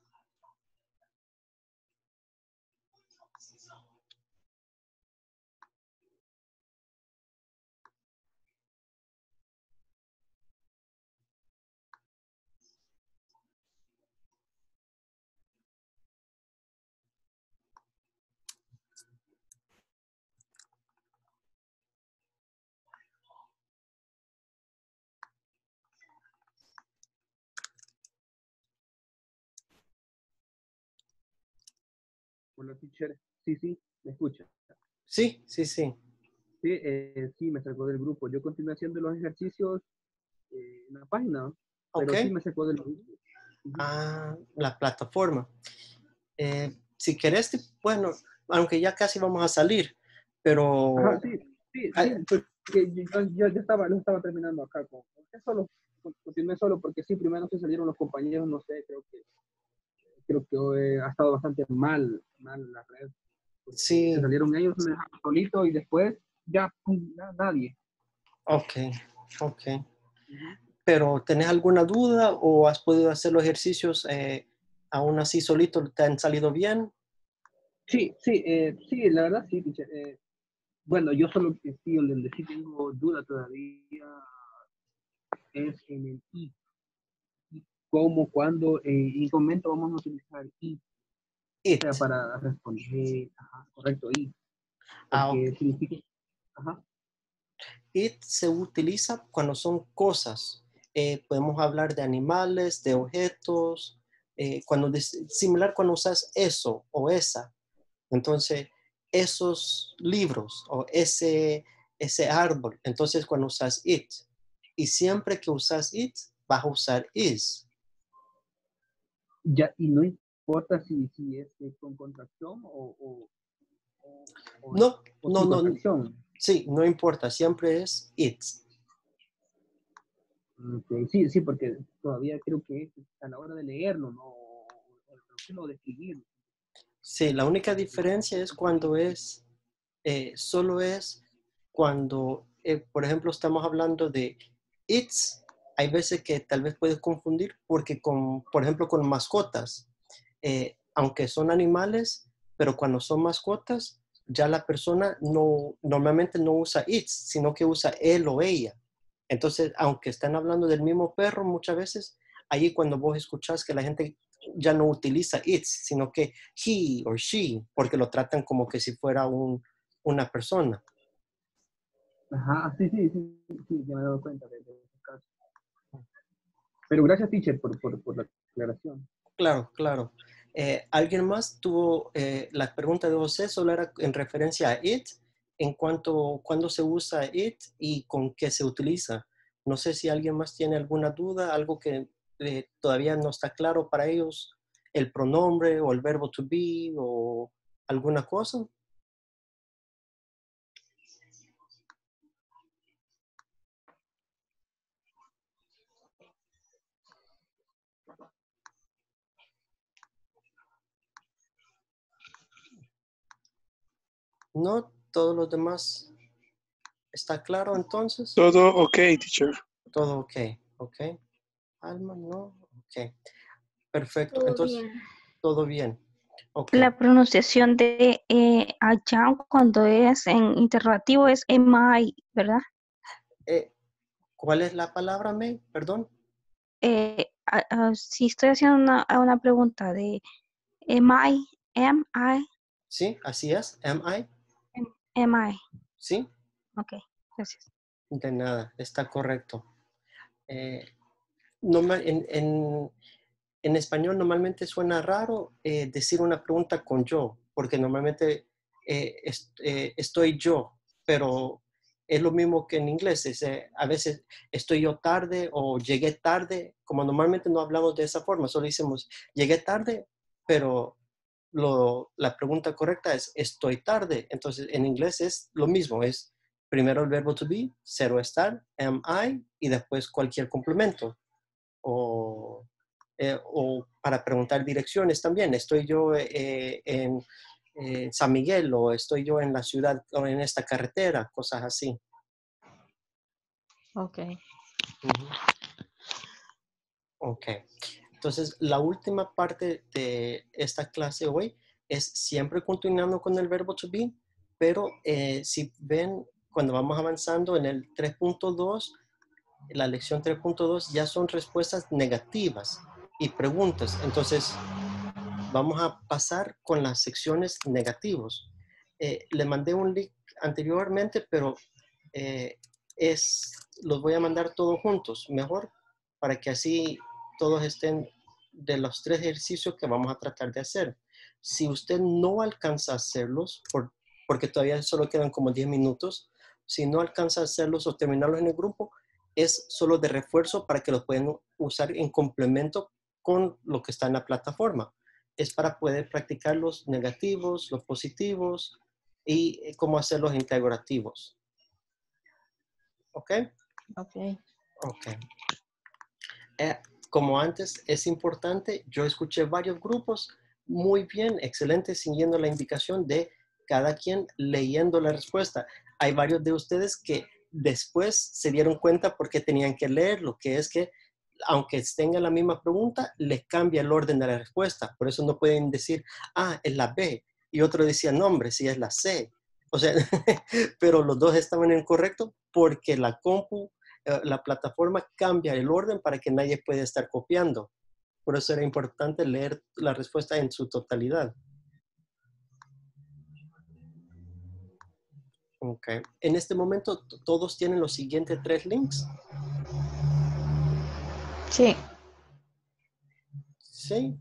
Hola, teacher. Sí, me escucha. Sí. Sí, sí, me sacó del grupo. Yo continué haciendo los ejercicios en la página, pero Ok. sí me sacó del grupo. Ah, la plataforma. Si querés, bueno, aunque ya casi vamos a salir, pero... Ajá, sí, porque yo lo estaba terminando acá. Continué solo porque sí, primero se salieron los compañeros, no sé, creo que ha estado bastante mal la red. Sí. Se salieron ellos, me dejaron solito y después ya, pum, nadie. Ok. Pero ¿tenés alguna duda o has podido hacer los ejercicios aún así solito? ¿Te han salido bien? Sí, la verdad sí, teacher. Bueno, yo solo que sí, donde sí tengo duda todavía es en el I. ¿Cómo, cuándo, en qué momento vamos a utilizar I? It. O sea, para responder, correcto, I. Ok. Porque significa, It se utiliza cuando son cosas. Podemos hablar de animales, de objetos, similar cuando usas eso o esa. Entonces, esos libros o ese árbol, entonces cuando usas it. Y siempre que usas it, vas a usar is. ya, y no importa si es con contracción o No, sin contracción. Sí, no importa, siempre es it. Okay. Sí, porque todavía creo que a la hora de leerlo, no de escribirlo. Sí, la única diferencia es cuando solo es cuando, por ejemplo, estamos hablando de it's. Hay veces que tal vez puedes confundir porque, por ejemplo, con mascotas, aunque son animales, pero cuando son mascotas, ya la persona normalmente no usa it's, sino que usa él o ella. Entonces, aunque están hablando del mismo perro, muchas veces, ahí cuando vos escuchás que la gente ya no utiliza it, sino que he or she, porque lo tratan como que si fuera una persona. Ajá, sí, ya me he dado cuenta de ese caso. Pero gracias, teacher, por la aclaración. Claro. ¿Alguien más tuvo la pregunta de José? Solo era en referencia a it, en cuándo se usa it y con qué se utiliza. No sé si alguien más tiene alguna duda, algo que todavía no está claro para ellos, el pronombre o el verbo to be o alguna cosa. No, todos los demás. ¿Está claro entonces? Todo ok, teacher. Todo ok. Alma, no, ok. Perfecto. Todo Entonces, bien. todo bien. Ok. La pronunciación de allá cuando es en interrogativo es MI, ¿verdad? ¿Cuál es la palabra, May? Perdón. Si estoy haciendo una pregunta de MI, Sí, así es. Am I? MI. Sí. Ok, gracias. De nada, está correcto. En español normalmente suena raro decir una pregunta con yo, porque normalmente estoy yo, pero es lo mismo que en inglés. A veces estoy yo tarde o llegué tarde, como normalmente no hablamos de esa forma, solo decimos llegué tarde, pero la pregunta correcta es estoy tarde. Entonces en inglés es lo mismo, es primero el verbo to be, cero estar, am I, y después cualquier complemento. O para preguntar direcciones también. Estoy yo en San Miguel o estoy yo en la ciudad o en esta carretera, cosas así. Ok. Ok. Entonces, la última parte de esta clase hoy es siempre continuando con el verbo to be, pero si ven, cuando vamos avanzando en el 3.2, la lección 3.2 ya son respuestas negativas y preguntas. Entonces, vamos a pasar con las secciones negativos. Le mandé un link anteriormente, pero los voy a mandar todos juntos, mejor, para que así todos estén de los 3 ejercicios que vamos a tratar de hacer. Si usted no alcanza a hacerlos, porque todavía solo quedan como 10 minutos, si no alcanza a hacerlos o terminarlos en el grupo, es solo de refuerzo para que los puedan usar en complemento con lo que está en la plataforma. Es para poder practicar los negativos, los positivos y cómo hacer los integrativos. ¿Ok? Ok. Ok. Como antes, es importante, yo escuché varios grupos, muy bien, excelente, siguiendo la indicación de cada quien leyendo la respuesta. Hay varios de ustedes que después se dieron cuenta porque tenían que leer, lo que es que aunque tengan la misma pregunta, les cambia el orden de la respuesta. Por eso no pueden decir, es la B. Y otro decía, no, hombre, sí es la C. O sea, pero los dos estaban en correcto porque la plataforma cambia el orden para que nadie pueda estar copiando. Por eso era importante leer la respuesta en su totalidad. Ok. En este momento, ¿todos tienen los siguientes 3 links? Sí. Sí.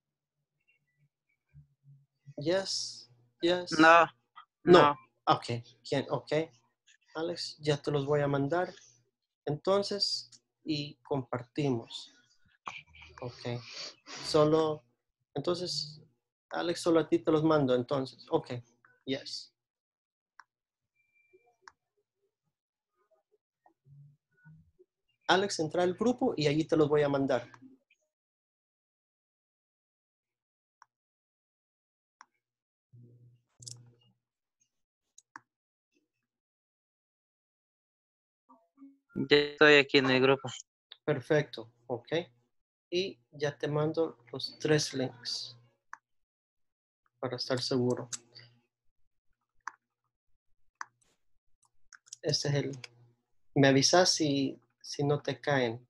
Yes. Yes. No. No. Ok. Ok. Alex, ya te los voy a mandar. Entonces, y compartimos. Ok. Entonces, Alex, solo a ti te los mando, entonces. Ok. Yes. Alex, entra al grupo y allí te los voy a mandar. Ya estoy aquí en el grupo. Perfecto. Ok. Y ya te mando los 3 links para estar seguro. Este es el... Me avisas si no te caen.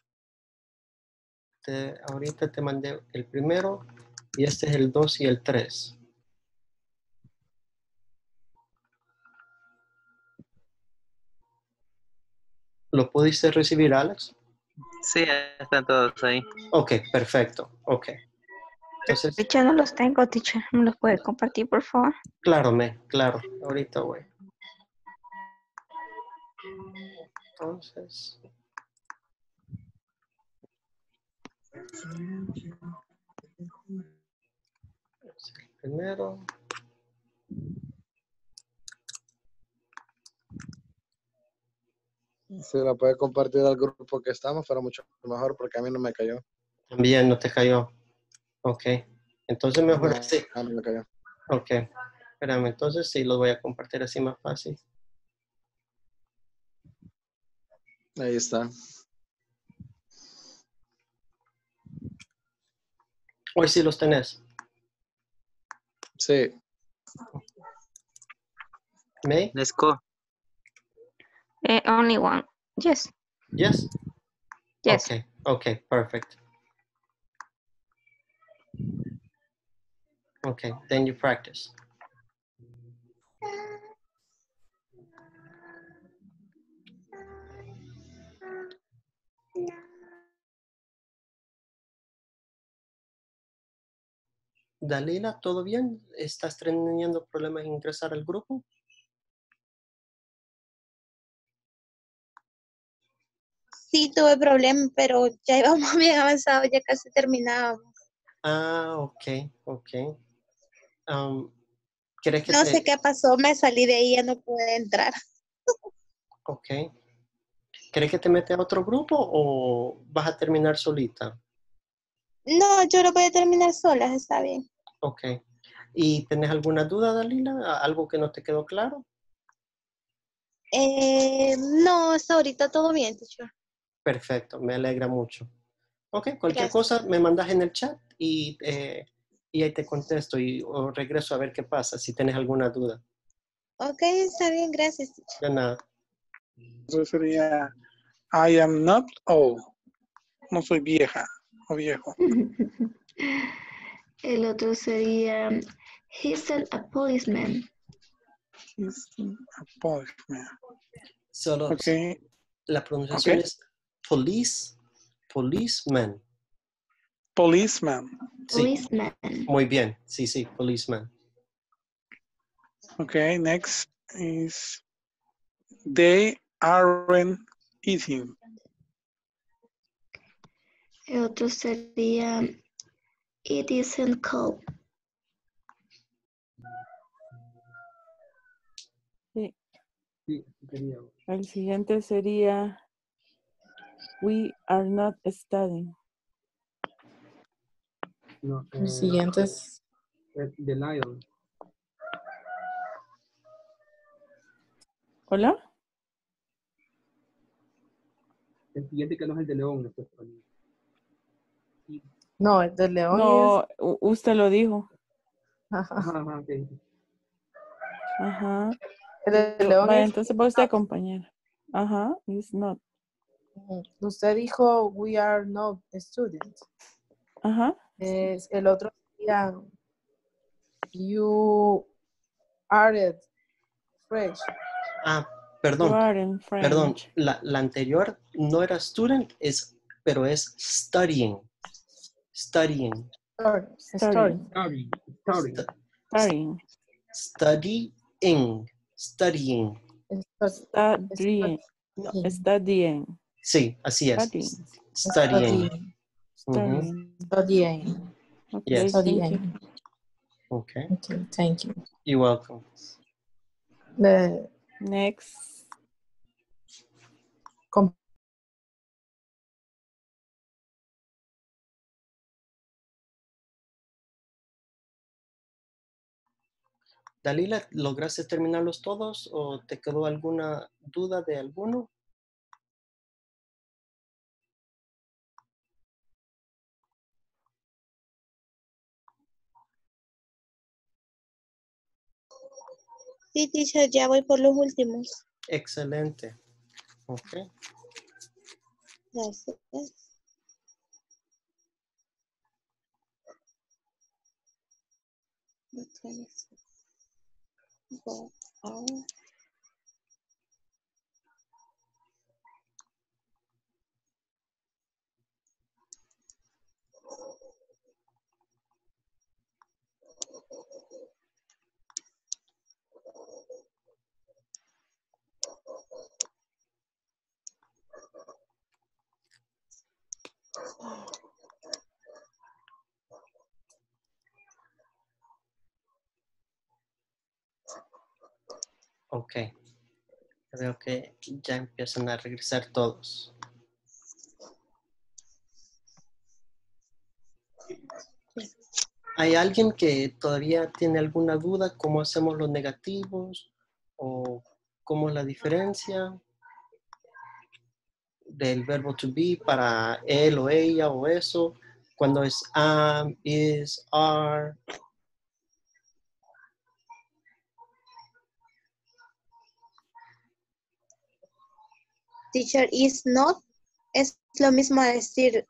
Ahorita te mandé el primero y este es el 2 y el 3. ¿Lo pudiste recibir, Alex? Sí, están todos ahí. Ok, perfecto. Ok. Entonces, Ya no los tengo, teacher. ¿Me los puede compartir, por favor? claro. Ahorita voy. Entonces... Primero. Si la puede compartir al grupo que estamos, fuera mucho mejor porque a mí no me cayó. También no te cayó. Ok. Entonces mejor así. No me cayó. Ok. Espérame, entonces sí los voy a compartir así más fácil. Ahí está. Hoy sí los tenés. Sí. May? Let's go. Only one. Yes. Yes? Yes. Okay, okay, perfect. Okay, then you practice. Dalila, ¿todo bien? ¿Estás teniendo problemas en ingresar al grupo? Sí, tuve problemas, pero ya íbamos bien avanzados, ya casi terminábamos. Ah, ok, ok. ¿Quieres que No sé te...? qué pasó, me salí de ahí, ya no pude entrar. Ok. ¿Quieres que te meta a otro grupo o vas a terminar solita? No, yo lo voy a terminar sola, está bien. Ok. ¿Y tenés alguna duda, Dalila? ¿Algo que no te quedó claro? No, hasta ahorita todo bien, teacher. Perfecto, me alegra mucho. Ok, cualquier Gracias. cosa me mandas en el chat y ahí te contesto o regreso a ver qué pasa si tienes alguna duda. Ok, está bien, gracias, teacher. De nada. Eso sería I am not old. No soy vieja o viejo. El otro sería He's a policeman. He's a policeman. Solo Okay. la pronunciación Okay. es policeman. Policeman. Sí, Policeman. muy bien. Sí, sí, policeman. Okay, next is they aren't eating. El otro sería It isn't cold. Sí. Sí, quería. El siguiente sería We are not studying. No, El siguiente es The Lion. ¿Hola? El siguiente que no es el de León, no es español. no, el de León No, usted lo dijo. Ajá. Ajá, ok. Ajá. El de León Vaya, es entonces va usted, compañera. Ajá, it's not. usted dijo we are not students. Ajá. El otro sería you aren't fresh. Ah, You perdón. are in French. Perdón, la anterior no era student, pero es studying. Studying. Studying. Studying. Studying. Studying. No, studying. Sí, así es. Studying. Studying. Studying. Studying. Okay, Yes. thank you. Okay. Okay, thank you. You're welcome. Next. Dalila, ¿lograste terminarlos todos o te quedó alguna duda de alguno? Sí, teacher, ya voy por los últimos. Excelente. Ok. Gracias. Ok. Veo que ya empiezan a regresar todos. ¿Hay alguien que todavía tiene alguna duda? ¿Cómo hacemos los negativos? ¿O cómo es la diferencia del verbo to be para él o ella o eso? Cuando es am, is, are. Teacher, is not es lo mismo a decir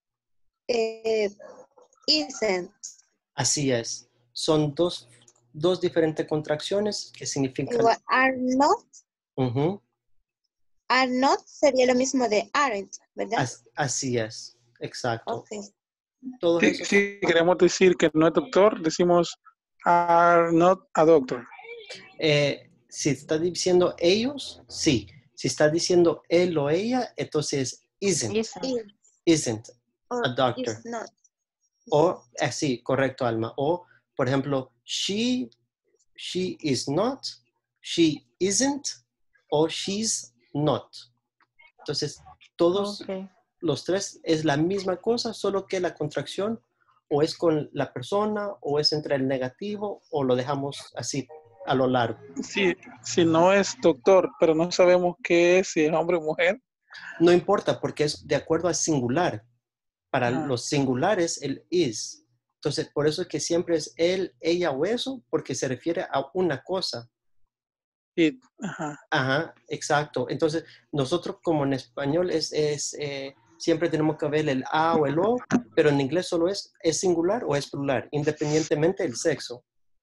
isn't. Así es. Son dos diferentes contracciones que significan... Igual, are not. Ujú. Are not sería lo mismo de aren't, ¿verdad? Así es, exacto. Okay. Todos Si, esos si queremos decir que no es doctor, decimos are not a doctor. si está diciendo ellos, sí. Si está diciendo él o ella, entonces isn't. Isn't a doctor. Is not. O así, correcto, Alma. O, por ejemplo, she is not, she isn't, o she's not. Entonces, todos los tres es la misma cosa, solo que la contracción o es con la persona, o es entre el negativo, o lo dejamos así a lo largo. Sí, si no es doctor, pero no sabemos qué es, si es hombre o mujer. No importa, porque es de acuerdo al singular. Para los singulares, el is. Entonces, por eso es que siempre es él, ella o eso, porque se refiere a una cosa. It. Ajá. Ajá, exacto. Entonces, nosotros como en español siempre tenemos que ver el a o el o, pero en inglés solo es singular o es plural, independientemente del sexo.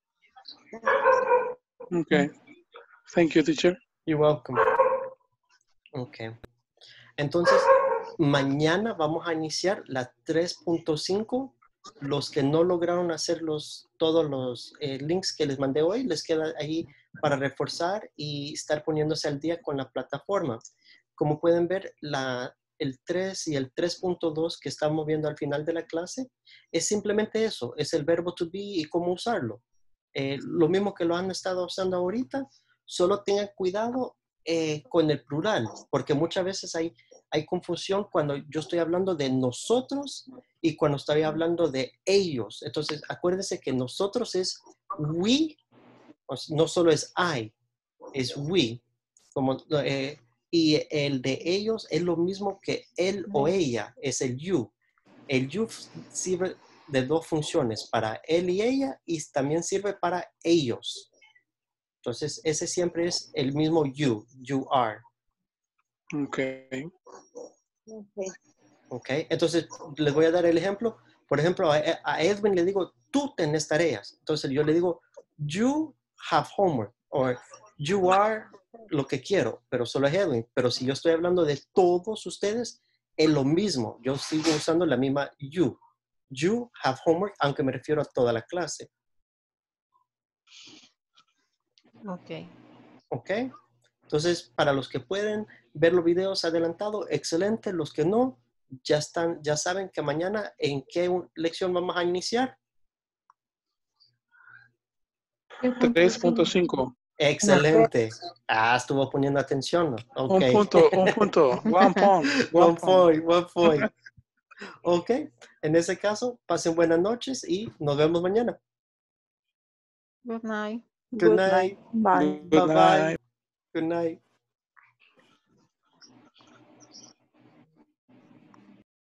Okay. Thank you, teacher. You're welcome. Okay. Entonces, mañana vamos a iniciar la 3.5. Los que no lograron hacer todos los links que les mandé hoy, les queda ahí para reforzar y estar poniéndose al día con la plataforma. Como pueden ver, el 3 y el 3.2 que estamos viendo al final de la clase es simplemente eso, es el verbo to be y cómo usarlo. Lo mismo que lo han estado usando ahorita, solo tengan cuidado con el plural, porque muchas veces hay confusión cuando yo estoy hablando de nosotros y cuando estoy hablando de ellos. Entonces, acuérdense que nosotros es we, no solo es I, es we. Y el de ellos es lo mismo que él o ella, es el you. El you sirve de dos funciones, para él y ella, y también sirve para ellos. Entonces, ese siempre es el mismo you are. Okay. Ok, entonces les voy a dar el ejemplo. Por ejemplo, a Edwin le digo, tú tenés tareas. Entonces yo le digo, you have homework, o you are lo que quiero, pero solo es Edwin. Pero si yo estoy hablando de todos ustedes, es lo mismo. Yo sigo usando la misma you. You have homework, aunque me refiero a toda la clase. Ok. Ok, entonces para los que pueden ver los videos adelantados, excelente. Los que no, ya saben que mañana en qué lección vamos a iniciar. 3.5. Excelente. Estuvo poniendo atención. Okay. Un punto. One point. Ok, en ese caso, pasen buenas noches y nos vemos mañana. Good night. Good night. Bye. Bye-bye. Good night.